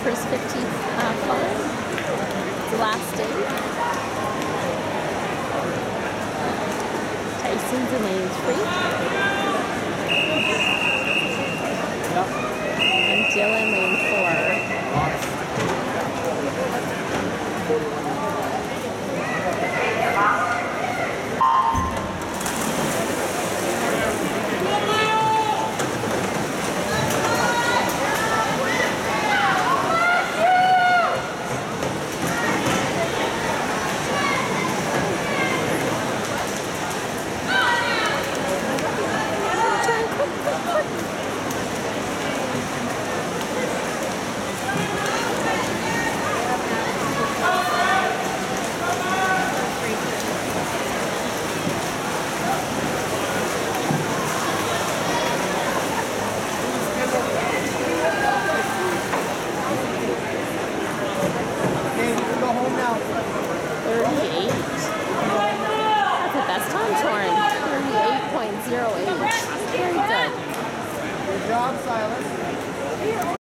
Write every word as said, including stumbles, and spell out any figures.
for his fifteenth uh, call. The last day. Tyson's in lane three. Yep. And Dylan lane four. thirty-eight. That's the best time, Torin. thirty-eight point zero eight. Very good. Good job, Silas.